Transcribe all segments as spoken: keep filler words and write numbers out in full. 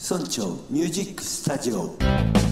村長ミュージックスタジオ。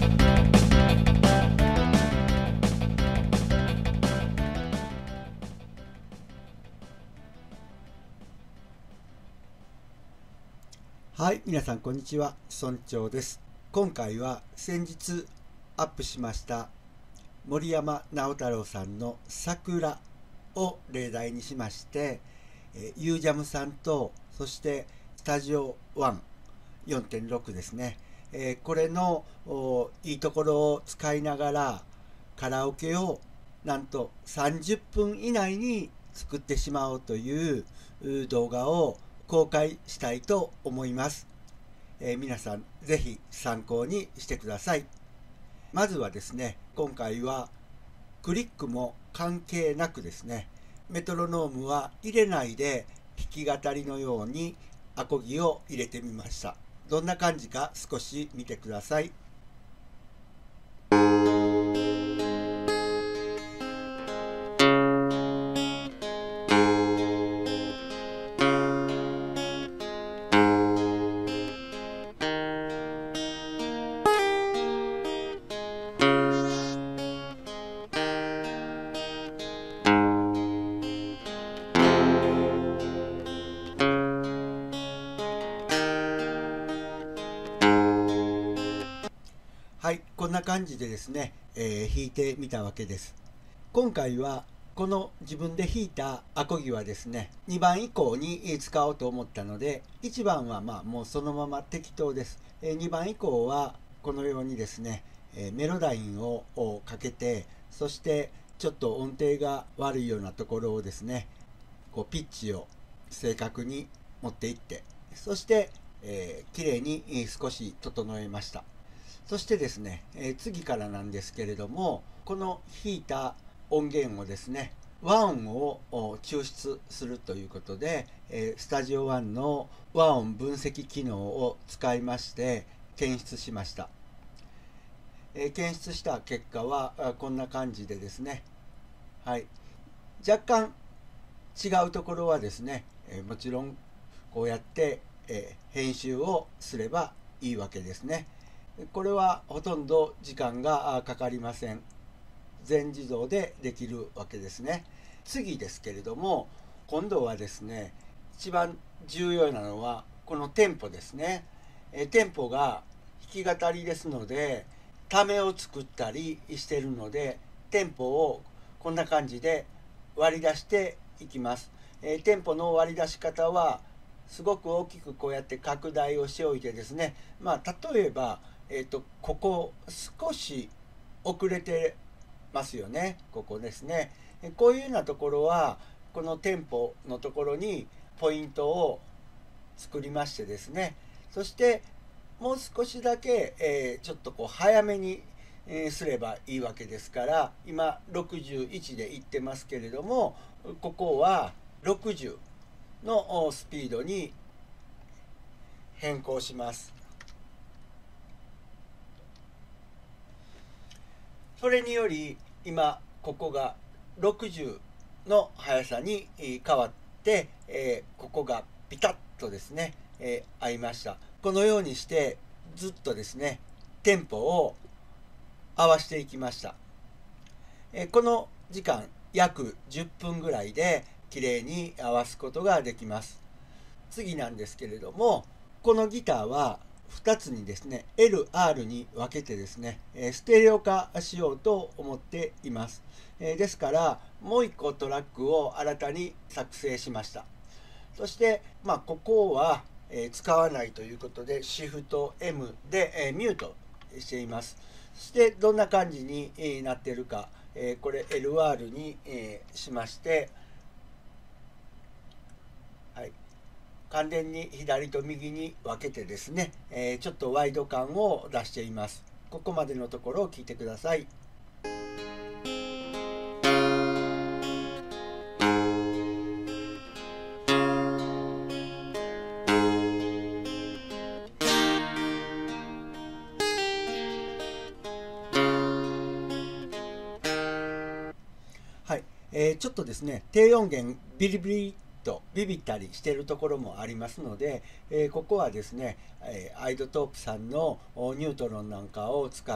はい、皆さんこんにちは、村長です。今回は先日アップしました森山直太朗さんの桜を例題にしまして、えー、ユージャムさんとそしてスタジオワン よんてんろく ですね、えー、これのいいところを使いながらカラオケをなんとさんじゅっぷん以内に作ってしまおうという動画を公開したいと思います。えー、皆さんぜひ参考にしてください。まずはですね、今回はクリックも関係なくですね、メトロノームは入れないで弾き語りのようにアコギを入れてみました。どんな感じか少し見てください。はい、こんな感じでですね、えー、弾いてみたわけです。今回はこの自分で弾いたアコギはですね、にばん以降に使おうと思ったので、いちばんはまあもうそのまま適当です。えー、にばん以降はこのようにですね、えー、メロダインをかけて、そしてちょっと音程が悪いようなところをですね、こうピッチを正確に持っていって、そして、えー、きれいに少し整えました。そしてですね、えー、次からなんですけれども、この弾いた音源をですね、和音を抽出するということで、えー、スタジオワンの和音分析機能を使いまして検出しました。えー、検出した結果はこんな感じでですね、はい、若干違うところはですね、えー、もちろんこうやって、えー、編集をすればいいわけですね。これはほとんど時間がかかりません。全自動でできるわけですね。次ですけれども、今度はですね、一番重要なのはこのテンポですね。えテンポが弾き語りですので、ためを作ったりしているので、テンポをこんな感じで割り出していきます。えテンポの割り出し方はすごく大きくこうやって拡大をしておいてですね、まあ例えばえーと、ここ少し遅れてますよね。ここですね。こういうようなところはこのテンポのところにポイントを作りましてですね、そしてもう少しだけ、えー、ちょっとこう早めに、えー、すればいいわけですから、今ろくじゅういちでいってますけれども、ここはろくじゅうのスピードに変更します。それにより今ここがろくじゅうの速さに変わって、えー、ここがピタッとですね、えー、合いました。このようにしてずっとですねテンポを合わせていきました。えー、この時間約じゅっぷんぐらいできれいに合わすことができます。次なんですけれども、このギターはふたつにですね エルアール に分けてですねステレオ化しようと思っています。ですからもういっこトラックを新たに作成しました。そしてまあここは使わないということでシフト エム でミュートしています。そしてどんな感じになっているか、これ エルアール にしまして、はい、完全に左と右に分けてですね、えー、ちょっとワイド感を出しています。ここまでのところを聞いてください。はい、えー、ちょっとですね低音源ビリビリとビビったりしてるところもありますので、えー、ここはですね、えー、アイドトープさんのニュートロンなんかを使って、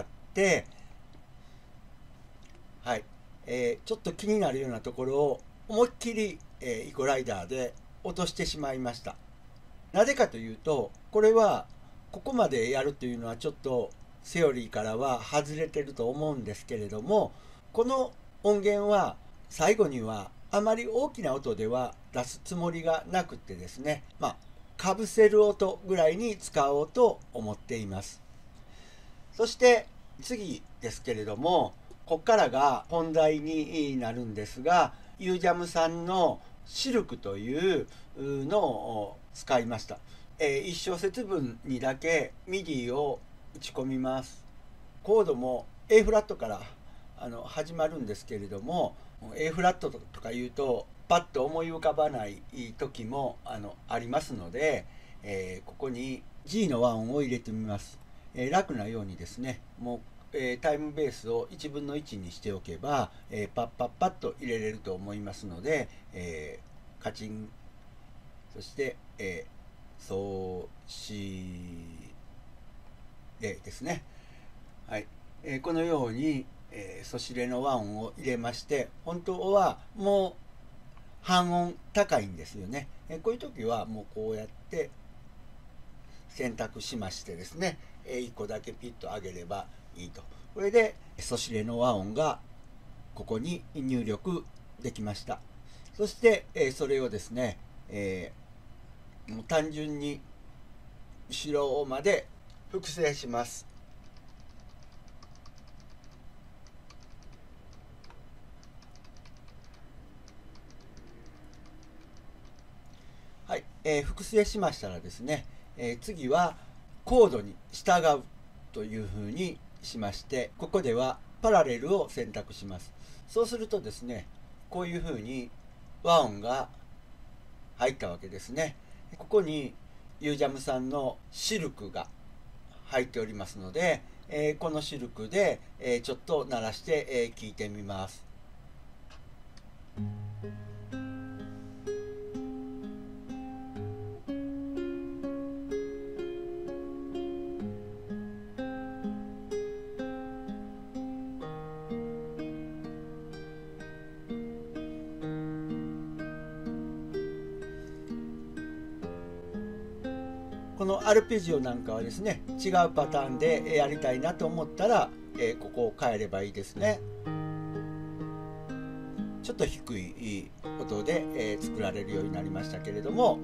はい、えー、ちょっと気になるようなところを思いっきり、えー、イコライダーで落としてしまいました。なぜかというと、これはここまでやるというのはちょっとセオリーからは外れてると思うんですけれども、この音源は最後にはあまり大きな音では出すつもりがなくてですね、まあかぶせる音ぐらいに使おうと思っています。そして次ですけれども、ここからが本題になるんですが、ユージャムさんのシルクというのを使いました。えー、いち小節分にだけ ミディ を打ち込みます。コードも A フラットからあの始まるんですけれども、 A フラットとか言うとパッと思い浮かばない時もあのありますので、えー、ここに G の和音を入れてみます。えー、楽なようにですね、もう、えー、タイムベースをいちぶんのいちにしておけば、えー、パッパッパッと入れれると思いますので、えー、カチン、そして、えー、ソシレですね。はい、えー、このように、えー、ソシレの和音を入れまして、本当はもう半音高いんですよね。えー、こういう時はもうこうやって選択しましてですね、えー、いっこだけピッと上げればいいと。これでソシレの和音がここに入力できました。そして、えー、それをですね、えー、もう単純に後ろまで複製します。はい、えー、複製しましたらですね、えー、次はコードに従うというふうにしまして、ここではパラレルを選択します。そうするとですね、こういうふうに和音が入ったわけですね。ここにユージャムさんのシルクが入っておりますので、えー、このシルクで、えー、ちょっと鳴らして、えー、聞いてみます。このアルペジオなんかはですね、違うパターンでやりたいなと思ったら、えー、ここを変えればいいですね。ちょっと低い音で、えー、作られるようになりましたけれども、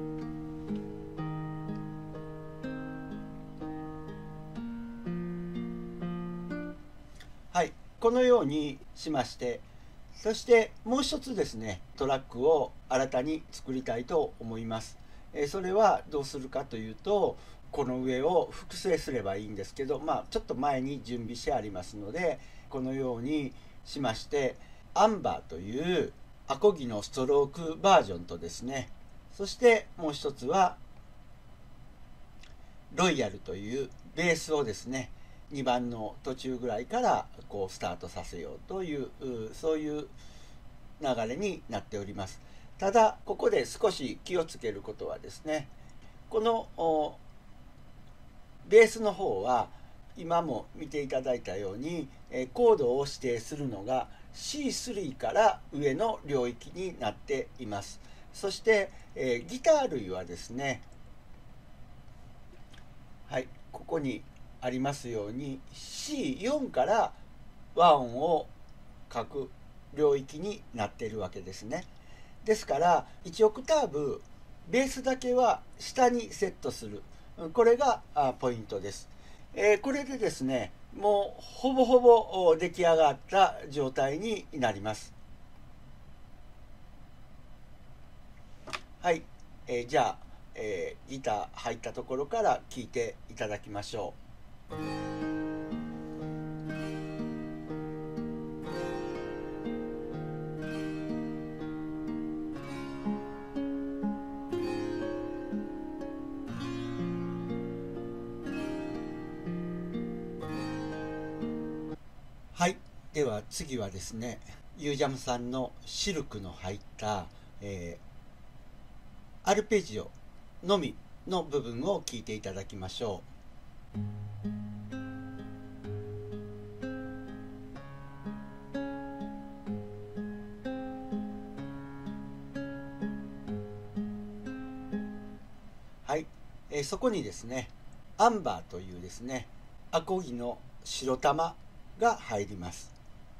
はい、このようにしまして、そしてもう一つですね、トラックを新たに作りたいと思います。それはどうするかというと、この上を複製すればいいんですけど、まあ、ちょっと前に準備してありますので、このようにしまして、アンバーというアコギのストロークバージョンとですね、そしてもう一つはロイヤルというベースをですね、にばんの途中ぐらいからこうスタートさせようという、そういう流れになっております。ただここで少し気をつけることはですね、このベースの方は今も見ていただいたようにコードを指定するのが シースリー から上の領域になっています。そして、えー、ギター類はですね、はい、ここにありますように シーフォー から和音を書く領域になっているわけですね。ですからいちオクターブベースだけは下にセットする、これがポイントです。えー、これでですね、もうほぼほぼ出来上がった状態になります。はい、えー、じゃあ、えー、ギター入ったところから聴いていただきましょう。はい、では次はですね、ユージャムさんのシルクの入った、えアルペジオのみの部分を聴いていただきましょう。はい、えー、そこにですねアンバーというですねアコギの白玉が入ります。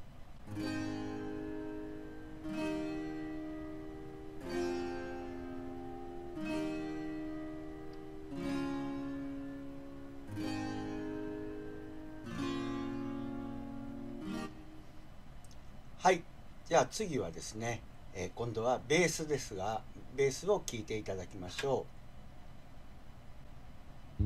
はい、じゃあ次はですね、えー、今度はベースですが、ベースを聴いていただきましょう。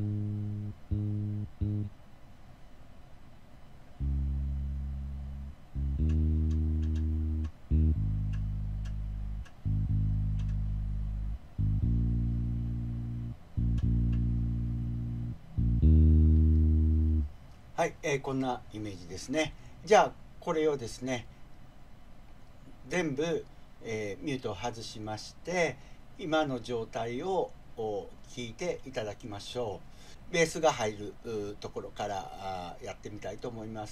はい、えー、こんなイメージですね。じゃあこれをですね全部、えー、ミュートを外しまして今の状態を聞いていただきましょう。ベースが入るところからやってみたいと思います。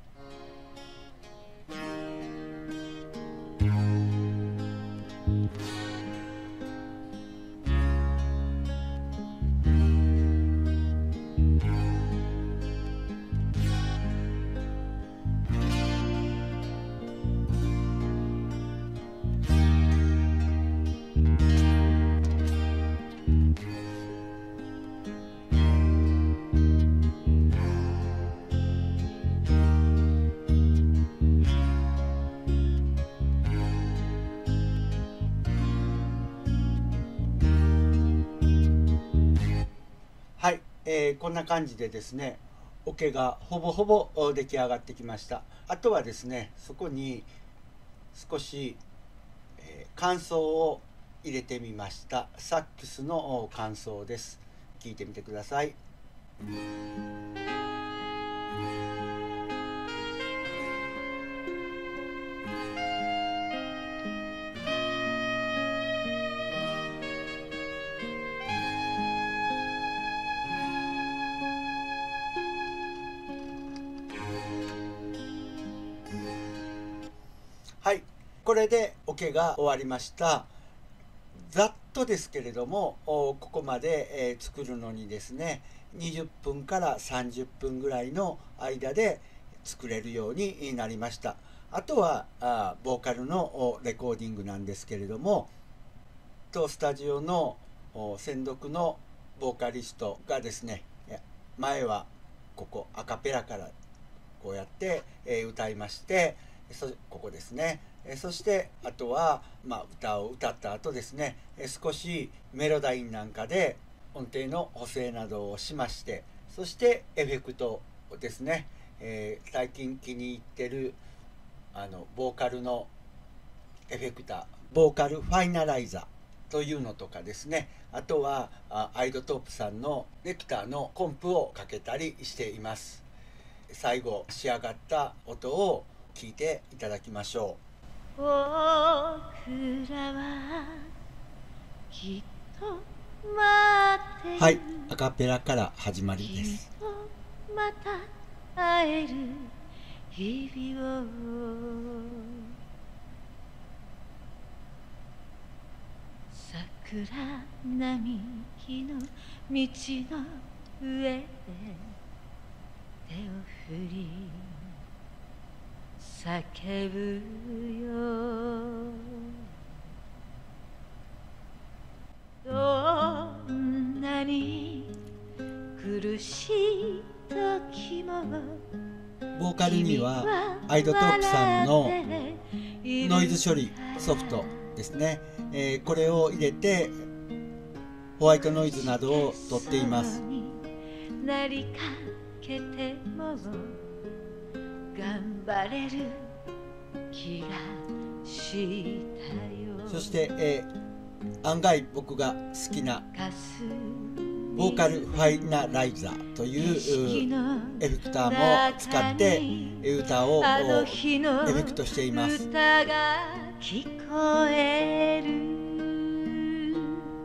はい、えー、こんな感じでですねオケがほぼほぼ出来上がってきました。あとはですねそこに少し、えー、間奏を入れてみました。サックスの間奏です。聞いてみてください。はい、これでオケが終わりました。ざっとですけれどもここまで、えー、作るのにですねにじゅっぷんからさんじゅっぷんぐらいの間で作れるようになりました。あとはあボーカルのレコーディングなんですけれどもとスタジオの専属のボーカリストがですね前はここアカペラからこうやって、えー、歌いましてそここですね、えそしてあとは、まあ、歌を歌った後ですね、え少しメロダインなんかで音程の補正などをしましてそしてエフェクトですね、えー、最近気に入ってるあのボーカルのエフェクターボーカルファイナライザーというのとかですねあとはあアイドトープさんのレクターのコンプをかけたりしています。最後仕上がった音を聞いていただきましょう。 僕らはきっと待っている。 はい、アカペラから始まりです。 きっとまた会える日々を桜並木の道の上で手を振り叫ぶよどんなに苦しい時もボーカルにはアイドトープさんのノイズ処理ソフトですね、えー、これを入れてホワイトノイズなどを取っています。 なりかけても頑張れる気がしたよ。 そして、えー、案外僕が好きなボーカルファイナライザーというエフェクターも使って歌をエフェクトしています。 歌が聞こえる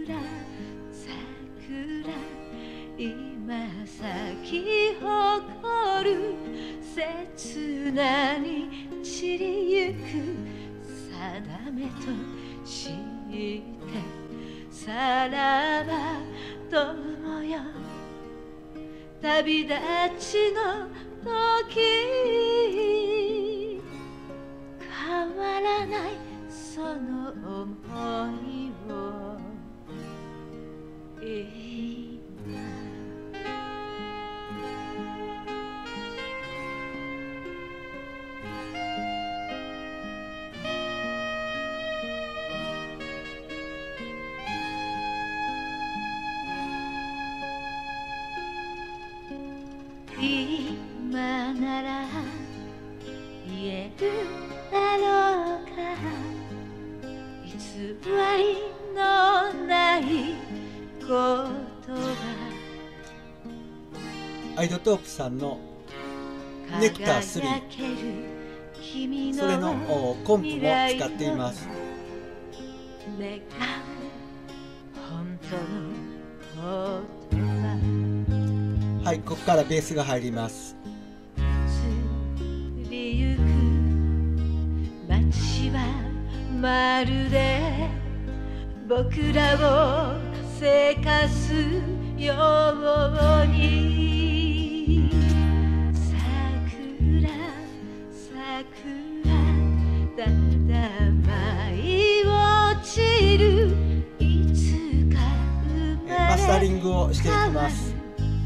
桜今咲き誇る刹那に散りゆく定めとしてさらば友よ旅立ちの時変わらないその想いを今今なら言えるだろうか偽りのない言葉アイドトープさんのネクタースリー、それのおコンプも使っています。 願う本当の言葉はい、ここからベースが入ります。 移りゆく街はまるで僕らをせかすように桜桜だだ舞い落ちるいつか生まれマスタリングをしていきます。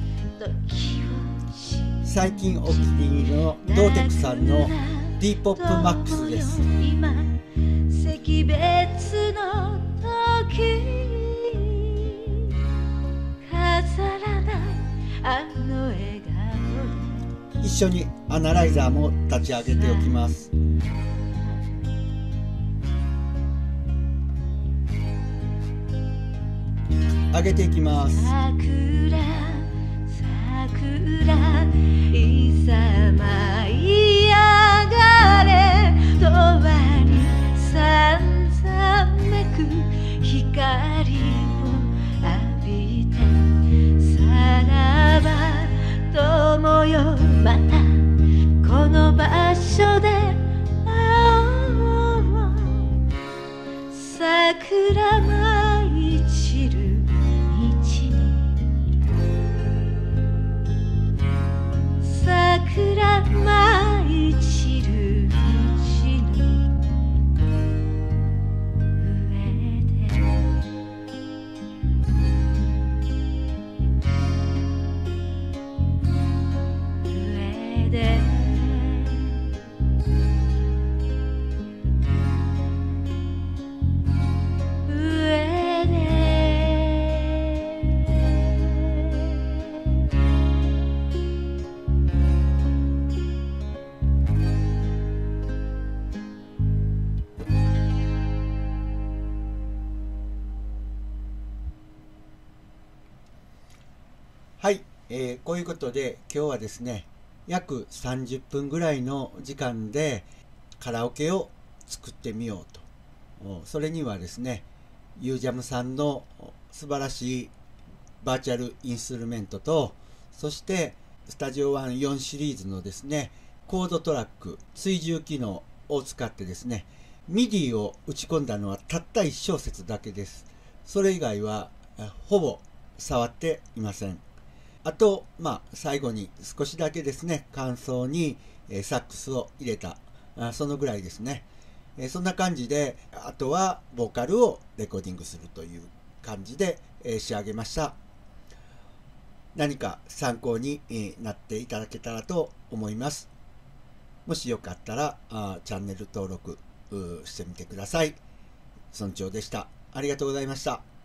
最近お気に入りのドーテクさんの D ポップマックスです。 今惜別の時飾らないあの笑顔一緒にアナライザーも立ち上げておきます。上げていきます。 桜桜いざ舞い上がれ永遠にさんざめく光を浴びてさらば友よまたこの場所で会おう桜舞い散る桜舞い散る道の上で上で上ではい、えー、こういうことで今日はですね約さんじゅっぷんぐらいの時間でカラオケを作ってみようと。それにはですねユージャムさんの素晴らしいバーチャルインストゥルメントと、そしてスタジオワンよんシリーズのですねコードトラック追従機能を使ってですね ミディ を打ち込んだのはたったいち小節だけです。それ以外はほぼ触っていません。あと、まあ、最後に少しだけですね、間奏にサックスを入れた、そのぐらいですね。そんな感じで、あとはボーカルをレコーディングするという感じで仕上げました。何か参考になっていただけたらと思います。もしよかったら、チャンネル登録してみてください。村長でした。ありがとうございました。